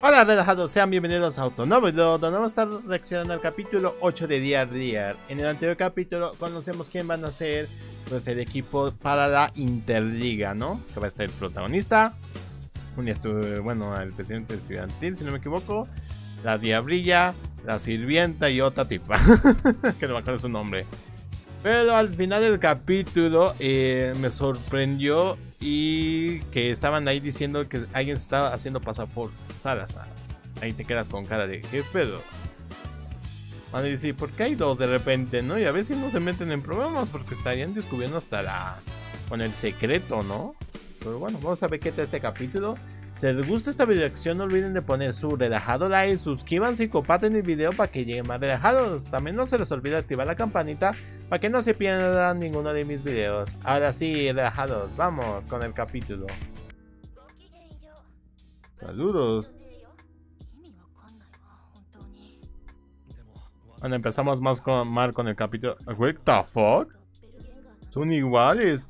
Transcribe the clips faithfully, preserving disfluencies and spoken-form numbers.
Hola relajados, sean bienvenidos a Autonovo, donde vamos a estar reaccionando al capítulo ocho de Dear Dear. En el anterior capítulo conocemos quién van a ser pues el equipo para la Interliga, ¿no? Que va a estar el protagonista, un estu bueno, el presidente estudiantil, si no me equivoco, la diablilla, la sirvienta y otra tipa, que no me acuerdo su nombre. Pero al final del capítulo eh, me sorprendió y que estaban ahí diciendo que alguien se estaba haciendo pasar por Salazar. Ahí te quedas con cara de ¿qué pedo? Van a decir, ¿por qué hay dos de repente, no? Y a ver si no se meten en problemas porque estarían descubriendo hasta la... con el secreto, ¿no? Pero bueno, vamos a ver qué tal este capítulo. Si les gusta esta video reacción, no olviden de poner su relajado like, suscríbanse y comparten el video para que lleguen más relajados. También no se les olvide activar la campanita para que no se pierdan ninguno de mis videos. Ahora sí, relajados, vamos con el capítulo. Saludos. Bueno, empezamos más con, mal con el capítulo. What the fuck? Son iguales.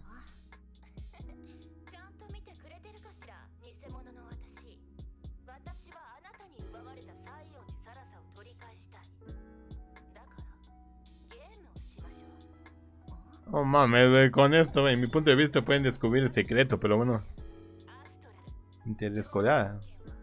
Oh mames, con esto, en mi punto de vista pueden descubrir el secreto, pero bueno. Interescolar.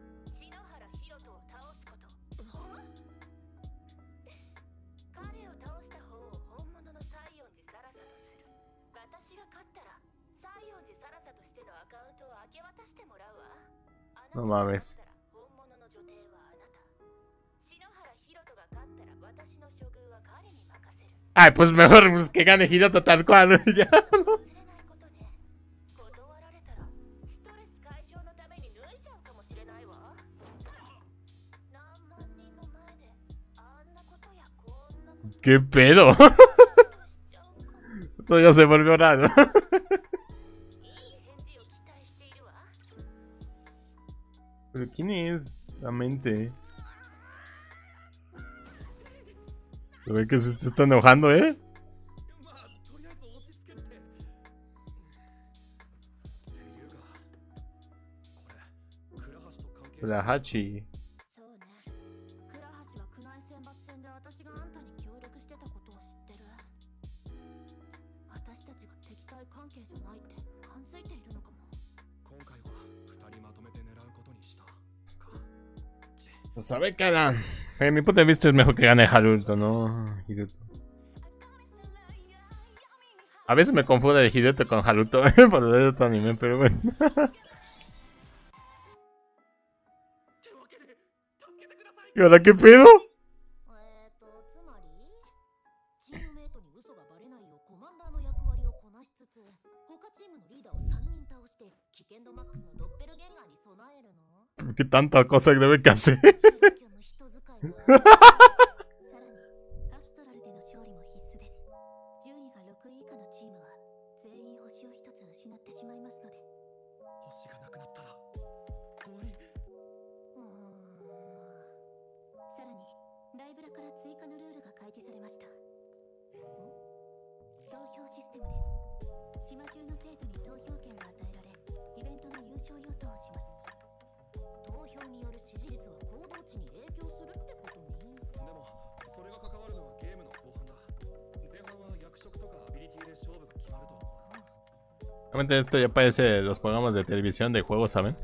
No mames. Ay, pues mejor pues, que gane Hiroto tal cual. Ya, ¿no? ¿Qué pedo? Esto ya se volvió raro. ¿Pero quién es? La mente. Se ve que se está enojando, ¿eh? Kurahashi. Pues a ver, cara. En mi punto de vista es mejor que gane Haruto, ¿no? Hiruto. A veces me confundo de Hiruto con Haruto por ver otro anime, pero bueno. ¿Y ahora qué pedo? ¿Qué tanta cosa debe que hacer? Realmente esto ya parece los programas de televisión de juegos, ¿saben?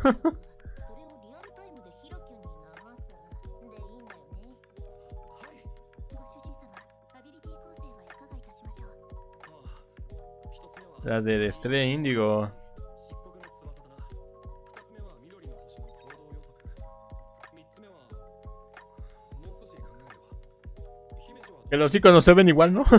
La de Estrella Índigo. Que los iconos se ven igual, ¿no?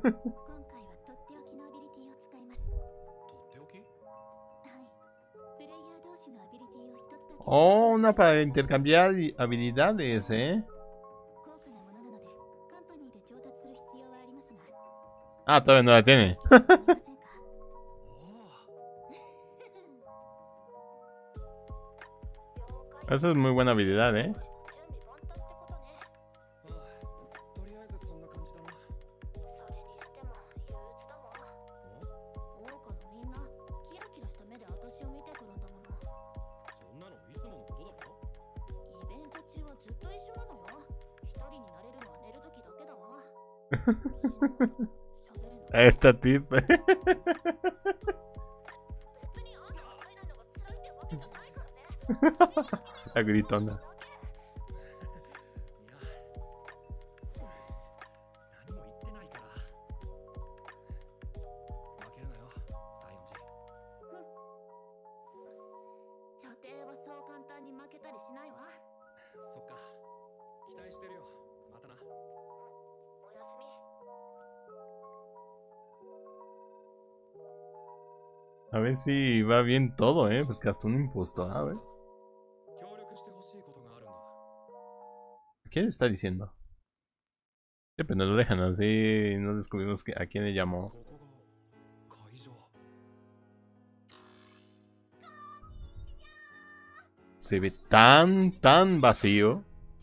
Oh, una para intercambiar habilidades, ¿eh? Ah, todavía no la tiene. Esa es muy buena habilidad, ¿eh? Esta tip. La gritona. A ver si va bien todo, eh, porque hasta un impostor, a ver. ¿Qué le está diciendo? Sí, pero no lo dejan así, no descubrimos que, a quién le llamó. Se ve tan, tan vacío.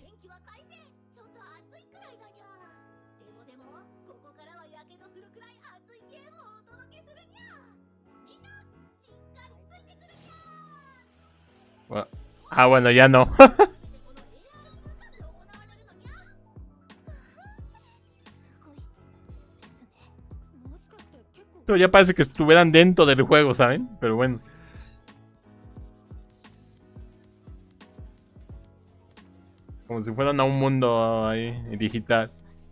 Bueno, ah, bueno, ya no. Pero ya parece que estuvieran dentro del juego, ¿saben? Pero bueno. Como si fueran a un mundo ahí digital.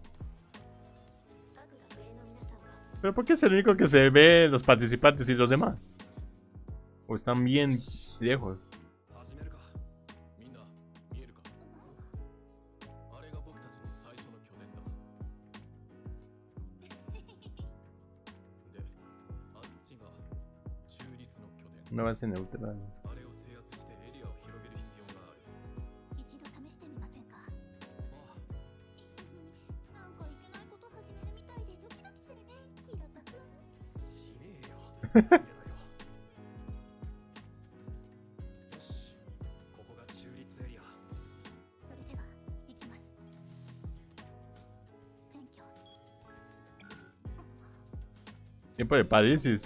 Pero ¿por qué es el único que se ve los participantes y los demás? O están bien lejos. Una base neutral. Tiempo de parálisis.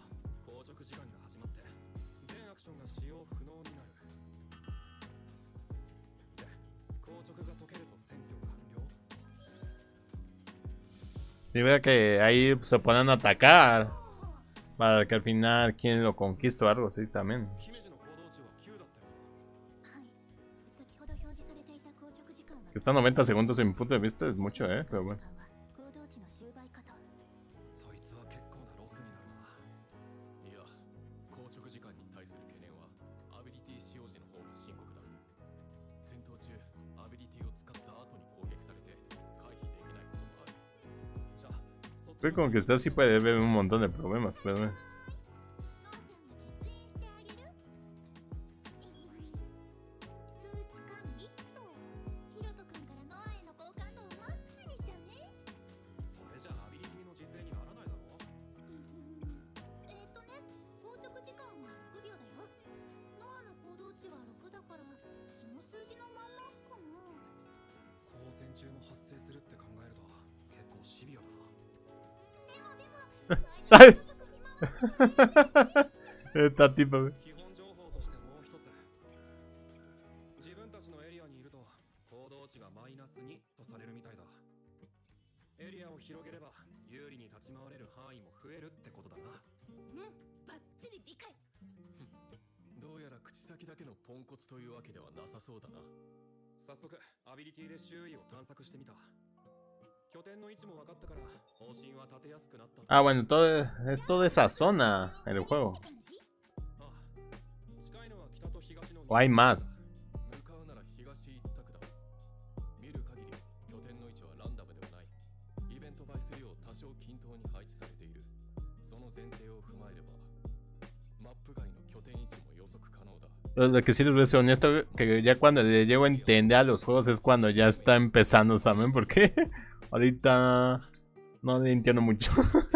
Y vea que ahí se ponen a atacar para que al final quien lo conquista o algo así también. Que está noventa segundos en mi punto de vista es mucho, eh, pero bueno. Pero como que está así puede haber un montón de problemas, pero bueno. ¡Ay! Esta tipa, güey. Ah, bueno, todo es toda esa zona en el juego. O hay más. Lo que sí les voy a ser honesto, que ya cuando le llego a entender a los juegos es cuando ya está empezando, ¿saben? Porque ahorita no le entiendo mucho.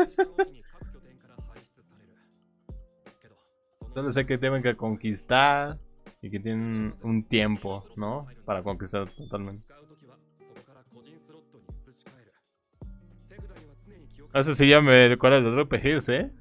Solo sé que tienen que conquistar y que tienen un tiempo, ¿no? Para conquistar totalmente. Eso sí ya me recuerda a los R P Gs, ¿eh?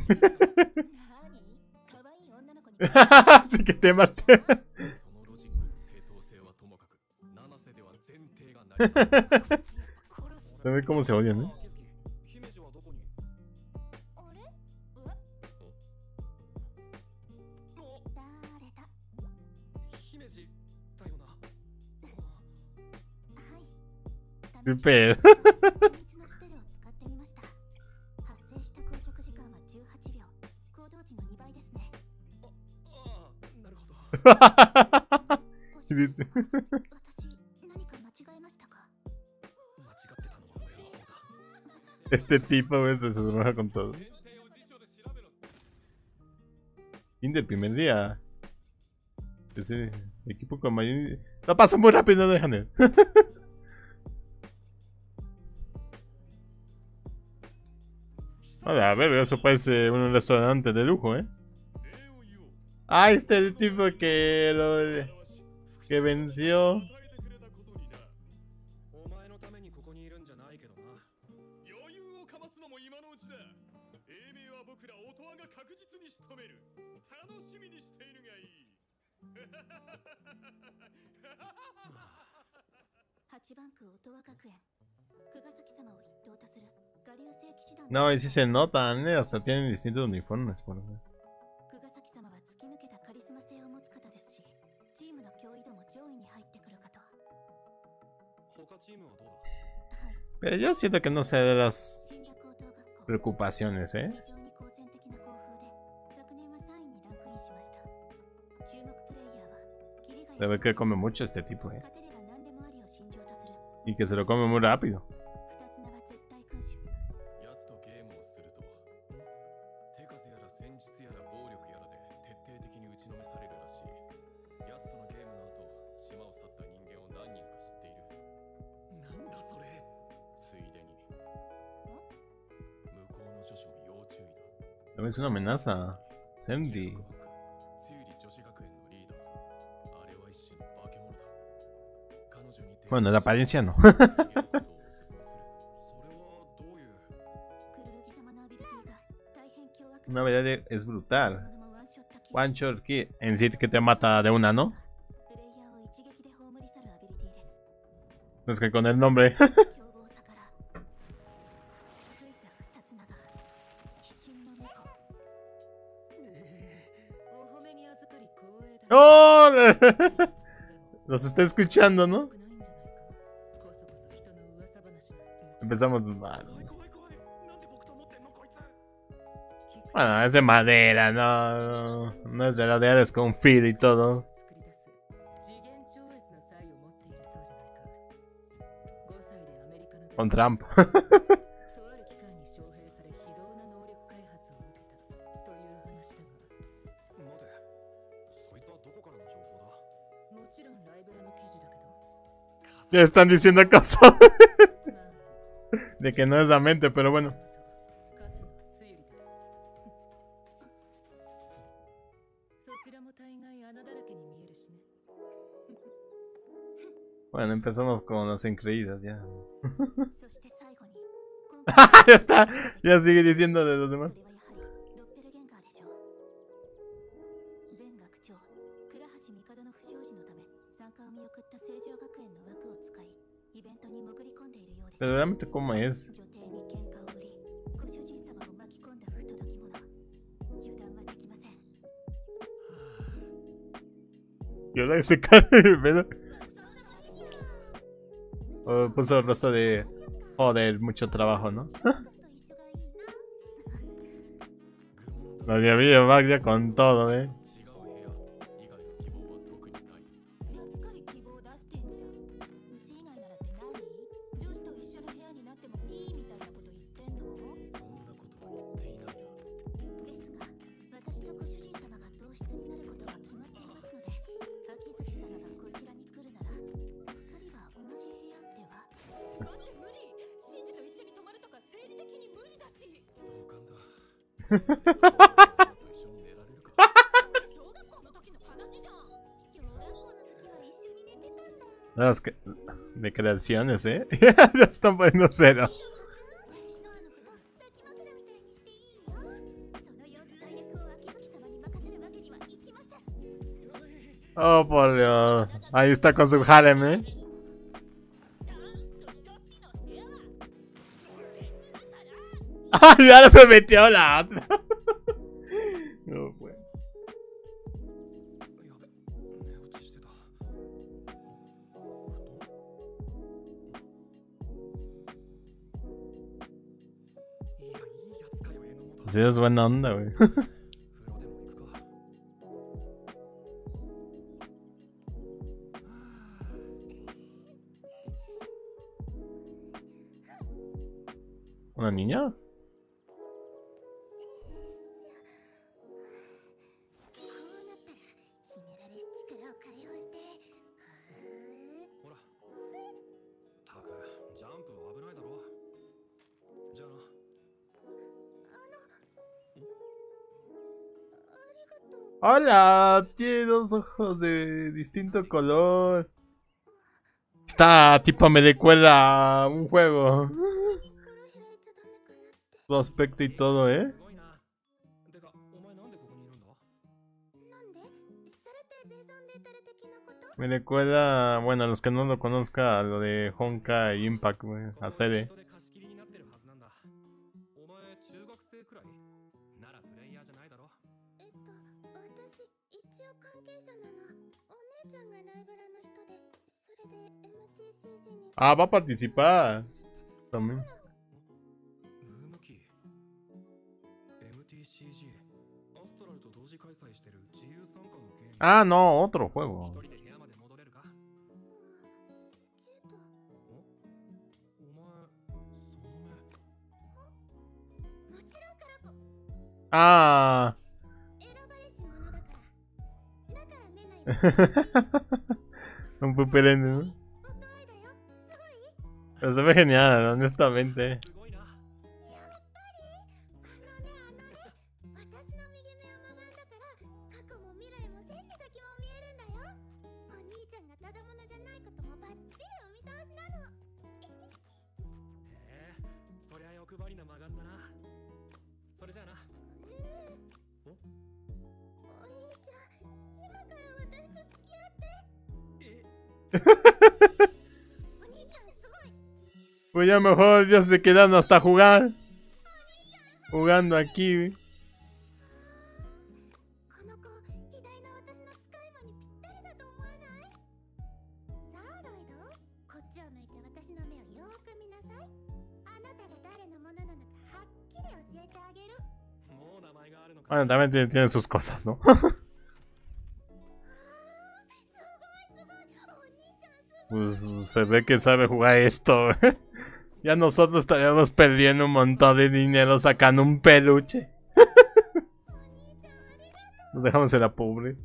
Así que te maté. Se ve cómo se odian, ¿eh? ¿Qué pedo? Este tipo, güey, se enoja con todo. Fin del primer día. Ese equipo con mayor... Lo pasa muy rápido, no dejan ir. A ver, eso parece un restaurante de lujo, ¿eh? Ah, este es el tipo que lo... que venció. No, y sí se notan, ¿eh? Hasta tienen distintos uniformes, por ejemplo. Pero yo siento que no sé de las preocupaciones, ¿eh? Debe que come mucho este tipo, ¿eh? Y que se lo come muy rápido. También es una amenaza. Sandy. Bueno, la apariencia no. Una habilidad es brutal. One shot key. En sí que te mata de una, ¿no? Es que con el nombre. ¡Oh! Los está escuchando, ¿no? Empezamos mal. Bueno, es de madera, no, no es de la de es con fil y todo. Con trampa. Ya están diciendo cosas de que no es la mente, pero bueno. Bueno, empezamos con las increíbles ya. Ya está, ya sigue diciendo de los demás. Pero realmente cómo es. Yo la hice cara de pedo. Oh, puso el rostro de joder, mucho trabajo, ¿no? La de había Magda con todo, eh. Las que... de creaciones, eh. Ya están poniendo ceros. Oh, por Dios. Ahí está con su harem, ¿eh? ¡Ay, ahora se metió la otra! No, pues. Sí, es buena onda, güey. ¿Una niña? ¡Hola! Tiene dos ojos de distinto color. Está tipo me recuerda a un juego. Su aspecto y todo, ¿eh? Me recuerda, bueno, a los que no lo conozcan, a lo de Honkai Impact, güey, a serie. Ah, va a participar. También. Ah, no, otro juego. Ah. Un pupilente, ¿no? Pero se ve genial, honestamente. Pues ya mejor ya se quedan hasta jugar. Jugando aquí. Bueno, también tiene, tiene sus cosas, ¿no? Pues se ve que sabe jugar esto. Ya nosotros estaríamos perdiendo un montón de dinero sacando un peluche. Nos dejamos en la pobre.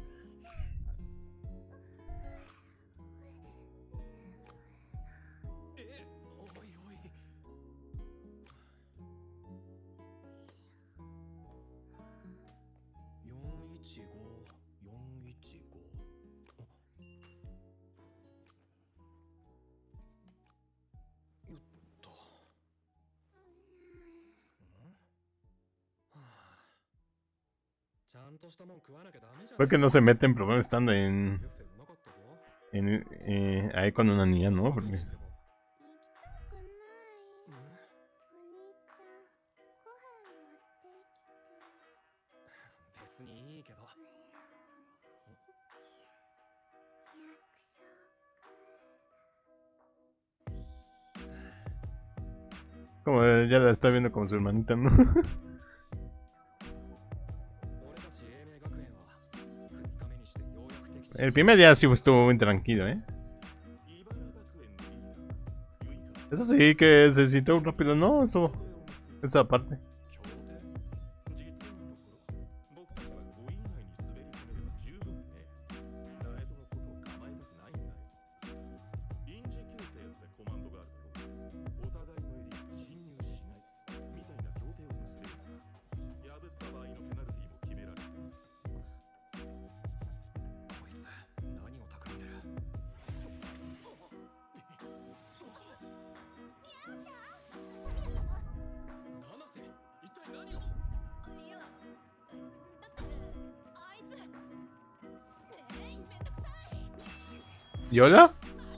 Creo que no se mete en problemas estando en... en eh, ahí con una niña, ¿no? Porque... Como ya la está viendo como su hermanita, ¿no? El primer día sí estuvo muy tranquilo, ¿eh? Eso sí, que se sintió rápido, ¿no? Eso... esa parte. ¿Y hola?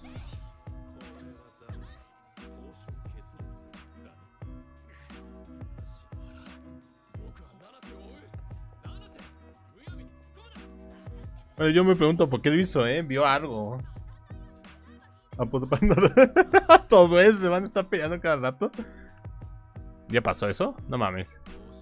Bueno, yo me pregunto por qué lo hizo, ¿eh? Vio algo. Todos esos se van a estar peleando cada rato. ¿Ya pasó eso? No mames.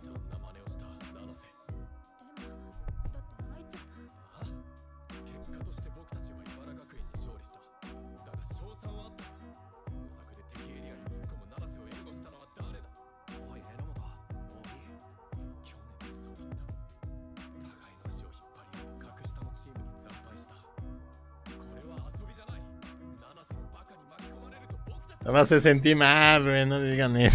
Me hace sentir mal, güey, no digan eso.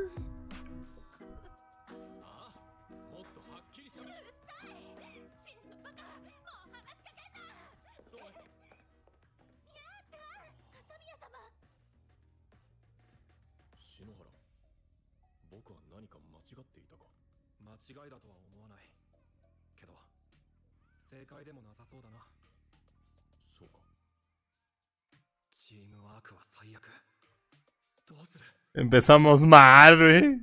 Empezamos mal, güey.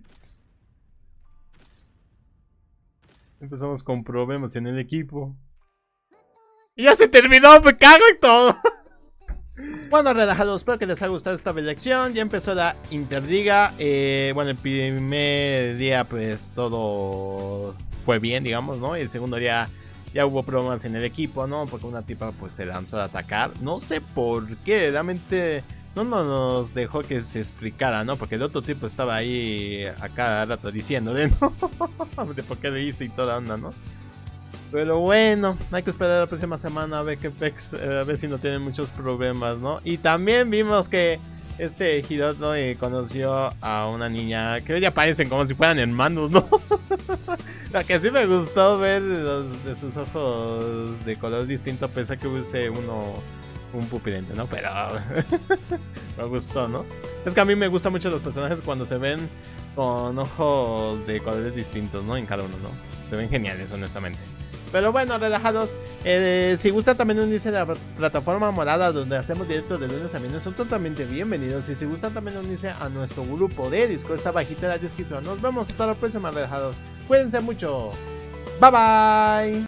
Empezamos con problemas en el equipo. Y ya se terminó, me cago en todo. Bueno, relajados, espero que les haya gustado esta lección. Ya empezó la Interliga. Eh, bueno, el primer día pues todo fue bien, digamos, ¿no? Y el segundo día ya hubo problemas en el equipo, ¿no? Porque una tipa pues se lanzó a atacar. No sé por qué, realmente no nos dejó que se explicara, ¿no? Porque el otro tipo estaba ahí a cada rato diciéndole, ¿no? De por qué le hizo y toda onda, ¿no? Pero bueno, hay que esperar la próxima semana a ver, que, a ver si no tienen muchos problemas, ¿no? Y también vimos que este Hiroto eh, conoció a una niña que ya parecen como si fueran hermanos, ¿no? La que sí me gustó ver los, de sus ojos de color distinto, pese a que use uno un pupilente, ¿no? Pero me gustó, ¿no? Es que a mí me gustan mucho los personajes cuando se ven con ojos de colores distintos, ¿no? En cada uno, ¿no? Se ven geniales, honestamente. Pero bueno, relajados. Eh, si gustan también unirse a la plataforma morada donde hacemos directos de lunes a viernes, son totalmente bienvenidos. Y si gustan también unirse a nuestro grupo de Discord, está bajita en la descripción. Nos vemos hasta la próxima, relajados. Cuídense mucho. Bye bye.